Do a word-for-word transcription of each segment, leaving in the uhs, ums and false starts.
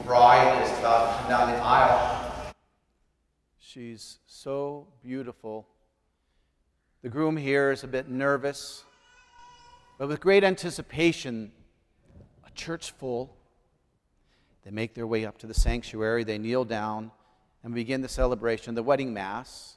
bride is about to come down the aisle. She's so beautiful. The groom here is a bit nervous, but with great anticipation, a church full. They make their way up to the sanctuary. They kneel down and begin the celebration, the wedding mass.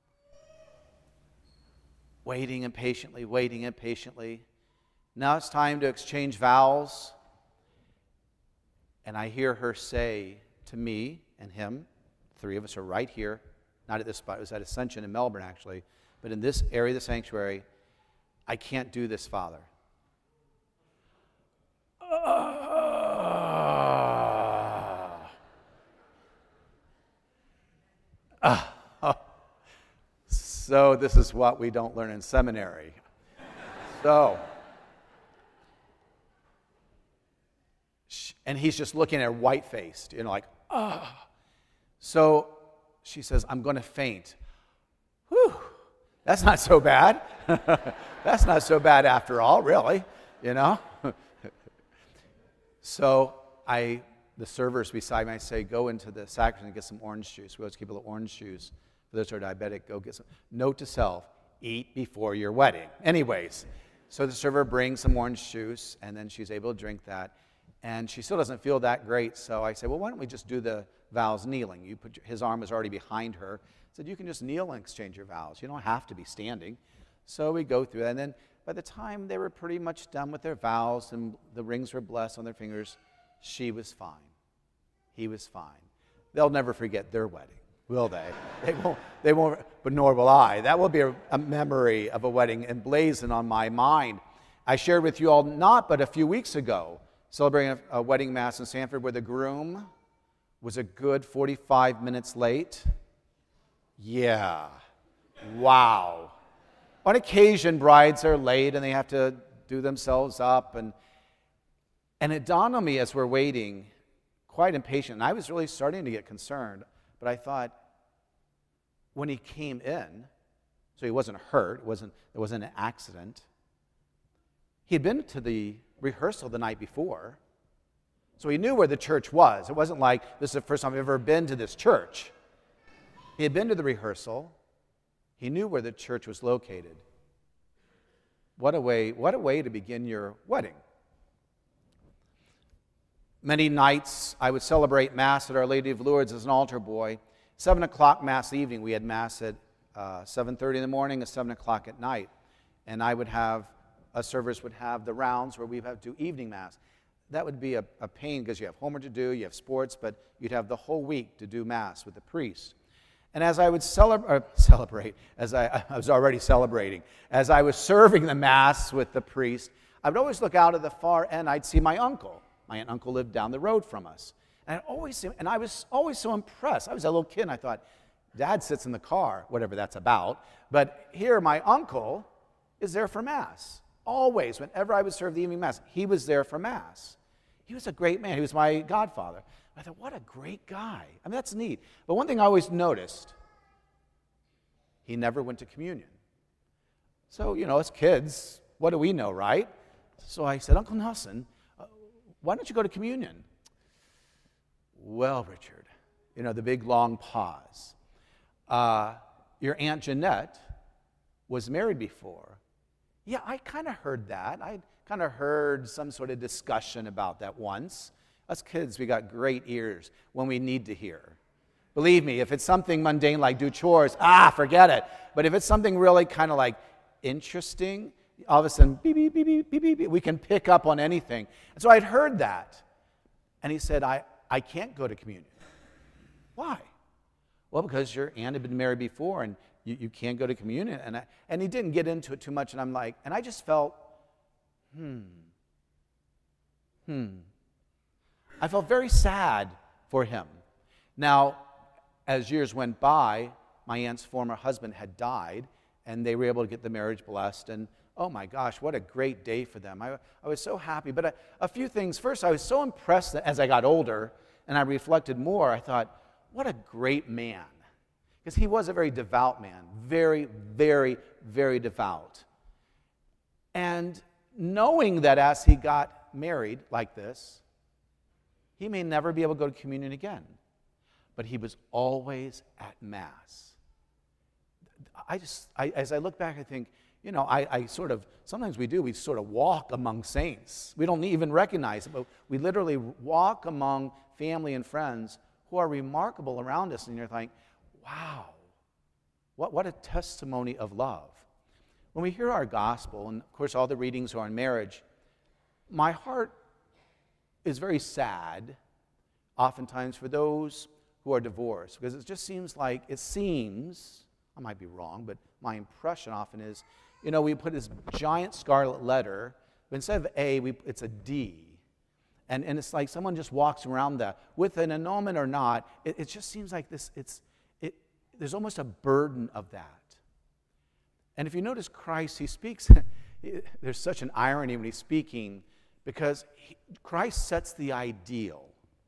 Waiting impatiently, waiting impatiently. Now it's time to exchange vows. And I hear her say to me and him, three of us are right here, not at this spot, it was at Ascension in Melbourne actually, but in this area of the sanctuary, I can't do this, Father. Uh, uh, so this is what we don't learn in seminary. So, and he's just looking at her white-faced, you know, like, ah. Oh. So she says, I'm going to faint. Whew, that's not so bad. That's not so bad after all, really, you know. So I, the servers beside me, I say, go into the sacristy and get some orange juice. We always keep a little orange juice. For those who are diabetic, go get some. Note to self, eat before your wedding. Anyways, so the server brings some orange juice, and then she's able to drink that. And she still doesn't feel that great, so I say, well, why don't we just do the vows kneeling? You put your, his arm was already behind her. I said, you can just kneel and exchange your vows. You don't have to be standing. So we go through that, and then by the time they were pretty much done with their vows and the rings were blessed on their fingers, she was fine. He was fine. They'll never forget their wedding, will they? They won't, they won't, but nor will I. That will be a, a memory of a wedding emblazoned on my mind. I shared with you all not but a few weeks ago, celebrating a, a wedding mass in Sanford where the groom was a good forty-five minutes late. Yeah. Wow. On occasion, brides are late and they have to do themselves up. And, and it dawned on me as we're waiting, quite impatient. And I was really starting to get concerned. But I thought, when he came in, so he wasn't hurt, it wasn't, there wasn't an accident. He had been to the rehearsal the night before. So he knew where the church was. It wasn't like, this is the first time I've ever been to this church. He had been to the rehearsal. He knew where the church was located. What a way, what a way to begin your wedding. Many nights I would celebrate Mass at Our Lady of Lourdes as an altar boy. Seven o'clock Mass evening, we had Mass at uh, seven thirty in the morning and seven o'clock at night. And I would have, us servers would have the rounds where we would have to do evening Mass. That would be a, a pain because you have homework to do, you have sports, but you'd have the whole week to do Mass with the priest. And as I would celebra- uh, celebrate, as I, I was already celebrating, as I was serving the Mass with the priest, I would always look out at the far end. I'd see my uncle. My aunt and uncle lived down the road from us. And, I'd always see, and I was always so impressed. I was a little kid, and I thought, Dad sits in the car, whatever that's about. But here, my uncle is there for Mass. Always, whenever I would serve the evening Mass, he was there for Mass. He was a great man. He was my godfather. I thought, what a great guy. I mean, that's neat. But one thing I always noticed, he never went to communion. So, you know, as kids, what do we know, right? So I said, Uncle Nelson, uh, why don't you go to communion? Well, Richard, you know, the big long pause. Uh, your Aunt Jeanette was married before. Yeah, I kind of heard that. I kind of heard some sort of discussion about that once. Us kids, we got great ears when we need to hear. Believe me, if it's something mundane like do chores, ah, forget it. But if it's something really kind of like interesting, all of a sudden, beep, beep, beep, beep, beep, beep, beep, we can pick up on anything. And so I'd heard that. And he said, I, I can't go to communion. Why? Well, because your aunt had been married before and you, you can't go to communion. And, I, and he didn't get into it too much. And I'm like, and I just felt, hmm, hmm. I felt very sad for him. Now, as years went by, my aunt's former husband had died, and they were able to get the marriage blessed, and oh my gosh, what a great day for them. I, I was so happy. But a, a few things. First, I was so impressed that as I got older, and I reflected more, I thought, what a great man. Because he was a very devout man. Very, very, very devout. And knowing that as he got married like this, He may never be able to go to communion again, but he was always at Mass. I just, I, as I look back, I think, you know, I, I sort of, sometimes we do, we sort of walk among saints. We don't even recognize it, but we literally walk among family and friends who are remarkable around us, and you're like, wow, what, what a testimony of love. When we hear our gospel, and of course all the readings are on marriage, my heart is very sad, oftentimes, for those who are divorced, because it just seems like, it seems, I might be wrong, but my impression often is, you know, we put this giant scarlet letter, but instead of A, we, it's a D. And, and it's like someone just walks around that, with an annulment or not, it, it just seems like this, it's, it, there's almost a burden of that. And if you notice Christ, he speaks, there's such an irony when he's speaking, because he, Christ sets the ideal.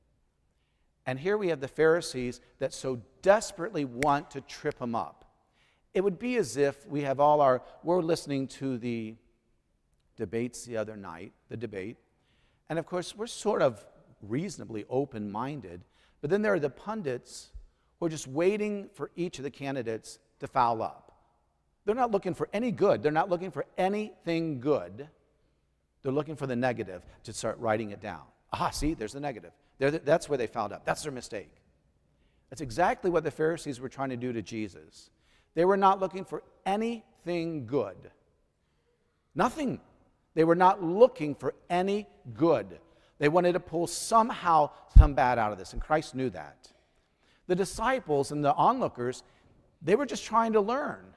And here we have the Pharisees that so desperately want to trip him up. It would be as if we have all our, we're listening to the debates the other night, the debate, and of course we're sort of reasonably open-minded, but then there are the pundits who are just waiting for each of the candidates to foul up. They're not looking for any good. They're not looking for anything good. They're looking for the negative to start writing it down. Aha, see, there's the negative. The, that's where they fouled up. That's their mistake. That's exactly what the Pharisees were trying to do to Jesus. They were not looking for anything good. Nothing. They were not looking for any good. They wanted to pull somehow some bad out of this, and Christ knew that. The disciples and the onlookers, they were just trying to learn.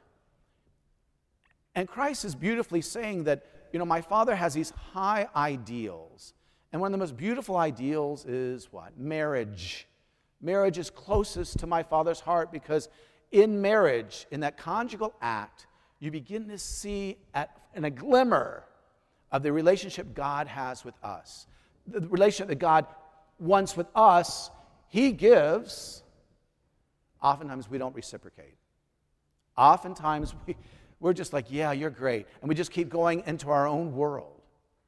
And Christ is beautifully saying that, you know, my Father has these high ideals. And one of the most beautiful ideals is what? Marriage. Marriage is closest to my Father's heart, because in marriage, in that conjugal act, you begin to see at, in a glimmer of the relationship God has with us. The relationship that God wants with us, he gives. Oftentimes we don't reciprocate. Oftentimes we, we're just like, yeah, you're great. And we just keep going into our own world.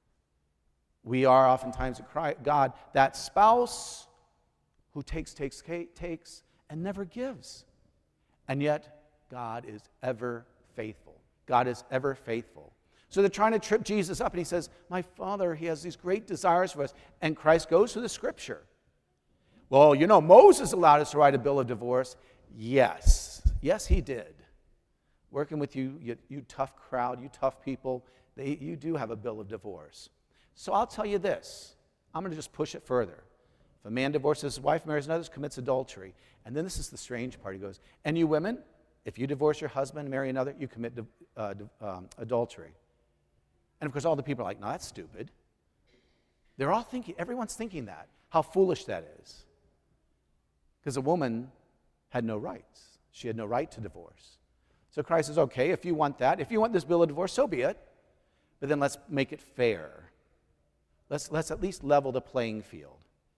We are oftentimes a God, that spouse who takes, takes, takes, and never gives. And yet, God is ever faithful. God is ever faithful. So they're trying to trip Jesus up, and he says, my Father, he has these great desires for us. And Christ goes to the Scripture. Well, you know, Moses allowed us to write a bill of divorce. Yes. Yes, he did. Working with you, you, you tough crowd, you tough people, they, you do have a bill of divorce. So I'll tell you this. I'm going to just push it further. If a man divorces his wife, marries another, commits adultery. And then this is the strange part. He goes, and you women, if you divorce your husband and marry another, you commit uh, um, adultery. And of course, all the people are like, no, that's stupid. They're all thinking, everyone's thinking that, how foolish that is. Because a woman had no rights. She had no right to divorce. So Christ says, okay, if you want that, if you want this bill of divorce, so be it. But then let's make it fair. Let's, let's at least level the playing field.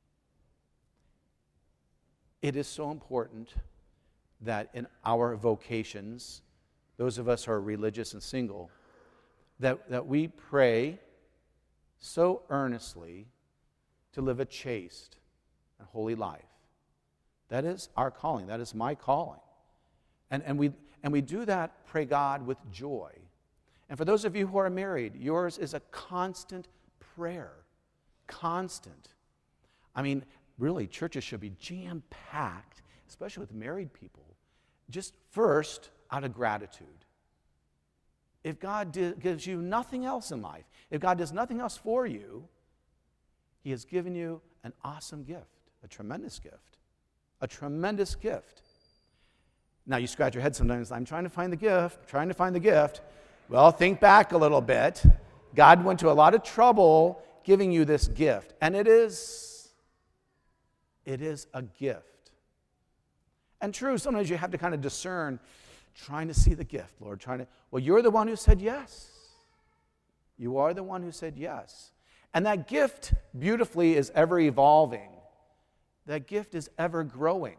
It is so important that in our vocations, those of us who are religious and single, that, that we pray so earnestly to live a chaste and holy life. That is our calling. That is my calling. And, and, we, and we do that, pray God, with joy. And for those of you who are married, yours is a constant prayer. Constant. I mean, really, churches should be jam-packed, especially with married people, just first out of gratitude. If God di- gives you nothing else in life, if God does nothing else for you, he has given you an awesome gift, a tremendous gift, a tremendous gift. Now, you scratch your head sometimes, I'm trying to find the gift, trying to find the gift. Well, think back a little bit. God went to a lot of trouble giving you this gift, and it is, it is a gift. And true, sometimes you have to kind of discern, trying to see the gift, Lord, trying to, well, you're the one who said yes. You are the one who said yes. And that gift, beautifully, is ever evolving. That gift is ever growing.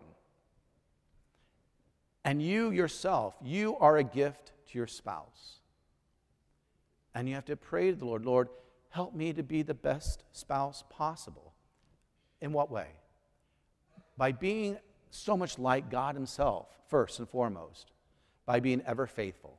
And you yourself, you are a gift to your spouse. And you have to pray to the Lord, Lord, help me to be the best spouse possible. In what way? By being so much like God himself, first and foremost, by being ever faithful.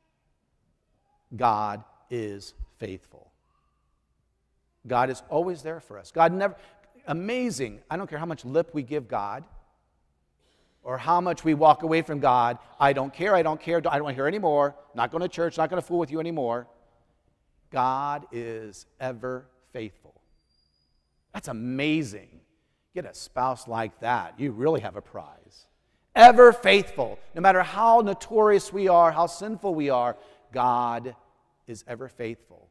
God is faithful. God is always there for us. God never, amazing, I don't care how much lip we give God or how much we walk away from God. I don't care, I don't care, I don't want to hear anymore, not going to church, not going to fool with you anymore. God is ever faithful. That's amazing. Get a spouse like that, you really have a prize. Ever faithful. No matter how notorious we are, how sinful we are, God is ever faithful.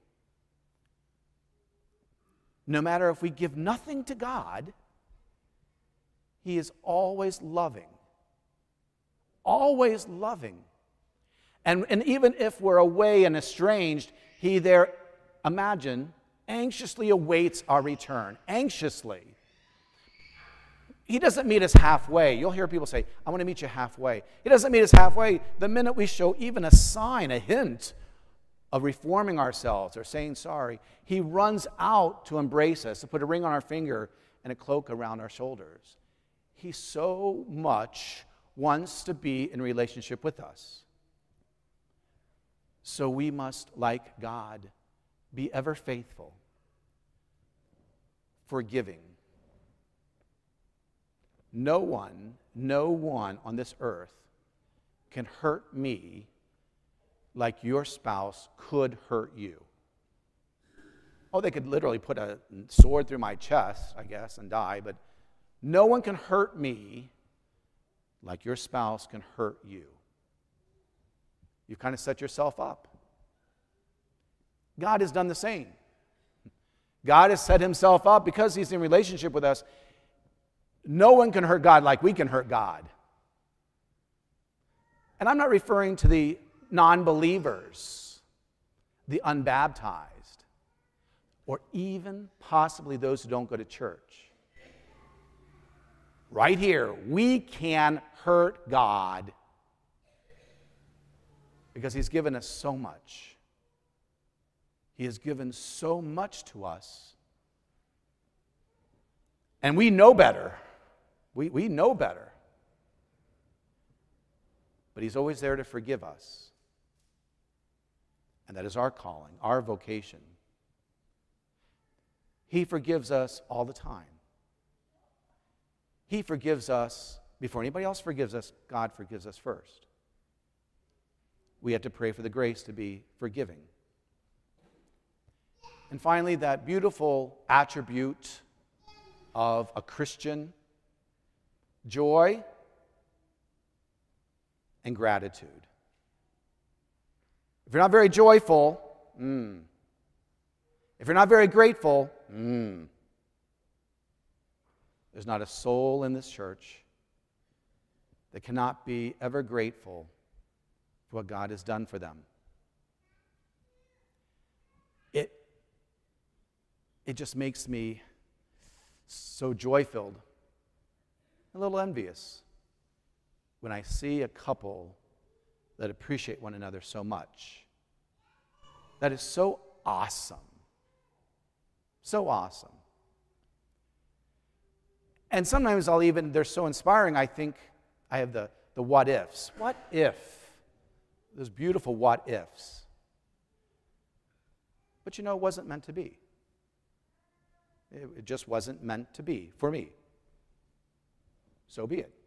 No matter if we give nothing to God, he is always loving. Always loving. And, and even if we're away and estranged, he there, imagine, anxiously awaits our return. Anxiously. He doesn't meet us halfway. You'll hear people say, I want to meet you halfway. He doesn't meet us halfway. The minute we show even a sign, a hint of reforming ourselves or saying sorry, he runs out to embrace us, to put a ring on our finger and a cloak around our shoulders. He so much wants to be in relationship with us. So we must, like God, be ever faithful, forgiving. No one, no one on this earth can hurt me like your spouse could hurt you. Oh, they could literally put a sword through my chest, I guess, and die, but no one can hurt me like your spouse can hurt you. You've kind of set yourself up. God has done the same. God has set himself up because he's in relationship with us. No one can hurt God like we can hurt God. And I'm not referring to the non-believers, the unbaptized, or even possibly those who don't go to church. Right here, we can hurt God because he's given us so much. He has given so much to us. And we know better. We, we know better. But he's always there to forgive us. And that is our calling, our vocation. He forgives us all the time. He forgives us before anybody else forgives us. God forgives us first. We have to pray for the grace to be forgiving. And finally, that beautiful attribute of a Christian, joy and gratitude. If you're not very joyful, mm. If you're not very grateful, mm. There's not a soul in this church that cannot be ever grateful for what God has done for them. It, it just makes me so joy-filled, a little envious, when I see a couple that appreciate one another so much. That is so awesome. So awesome. And sometimes I'll even, they're so inspiring, I think I have the, the what ifs. What if? Those beautiful what ifs. But you know, it wasn't meant to be. It, it just wasn't meant to be for me. So be it.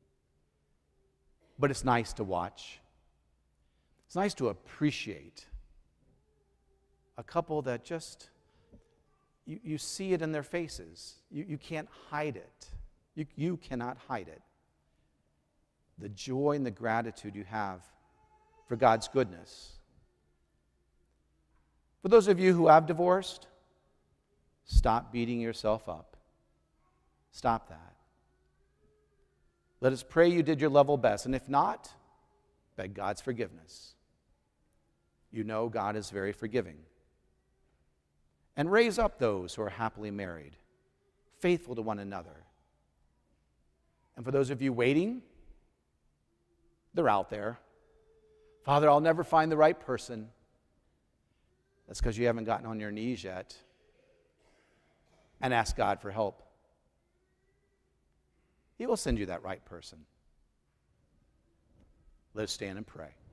But it's nice to watch. It's nice to appreciate a couple that just, you, you see it in their faces. You, you can't hide it. You, you cannot hide it. The joy and the gratitude you have for God's goodness. For those of you who have divorced, stop beating yourself up. Stop that. Let us pray you did your level best, and if not, beg God's forgiveness. You know God is very forgiving. And raise up those who are happily married, faithful to one another. And for those of you waiting, they're out there. Father, I'll never find the right person. That's because you haven't gotten on your knees yet and ask God for help. He will send you that right person. Let us stand and pray.